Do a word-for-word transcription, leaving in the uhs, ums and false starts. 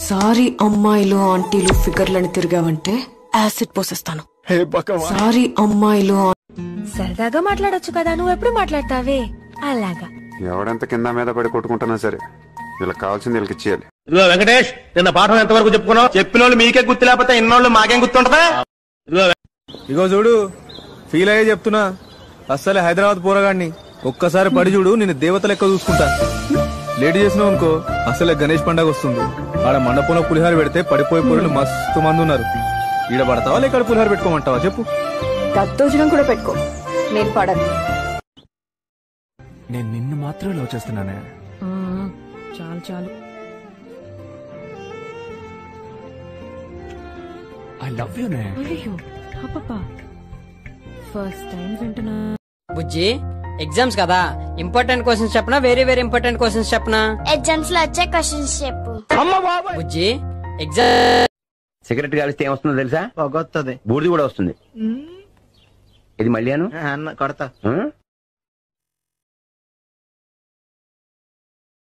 Sorry అమ్మాయిలు ఆంటీలు ఫిగర్లని తిరిగావంటే acid పోసేస్తాను. Sorry అమ్మాయిలు సరదాగా మాట్లాడొచ్చు కదా, నువ్వు ఎప్పుడు మాట్లాడతావే అలాగా. ఎవడెంత కింద మీద పడి కొట్టుకుంటున్నా సరే వీళ్ళకి కావాల్సింది వీళ్ళకి ఇచ్చేయాలి. ఇదిగో వెంకటేష్, నిన్న పాఠం ఎంత వరకు చెప్పుకున్నావు? చెప్పిన వాళ్ళు మీకే గుర్తు లేకపోతే ఇన్నోళ్ళు మాకేం గుర్తుంటదా? ఇగో చూడు, ఫీల్ అయ్యే చెప్తున్నా, అస్సలే హైదరాబాద్ పోరగాడిని. ఒక్కసారి పడి చూడు, నేను దేవత లెక్క చూసుకుంటా. లేట్ చేసినావు అనుకో అసలే గణేష్ పండుగ వస్తుంది. ఆడ మండపంలో పులిహార పెడితే పడిపోయే పూరలు మస్తు మంది ఉన్నారు. ఈడ పడతావా లేక పులిహార పెట్టుకోమంటావా చెప్పు? దత్తోజనం కూడా పెట్టుకో, నేను పడను. నేను నిన్ను మాత్రమే లవ్ చేస్తున్నానే. చాలు చాలు. ఐ లవ్ యూ నే. ఫస్ట్ టైం వింటున్నా. బుజ్జి, ఎగ్జామ్స్ కదా, ఇంపార్టెంట్ క్వశ్చన్స్ చెప్పనా వేరే వేరే ఇంపార్టెంట్ క్వశ్చన్స్ చెప్పనా? ఎగ్జామ్స్ లో వచ్చే క్వశ్చన్స్ చెప్పు. బుజ్జి, ఎగ్జామ్ సిగరెట్ కాలిస్తే ఏమొస్తుందో తెలుసా? పొగొస్తుంది, బూడిది కూడా వస్తుంది. ఇది మళ్ళీ అన్న కొడతా.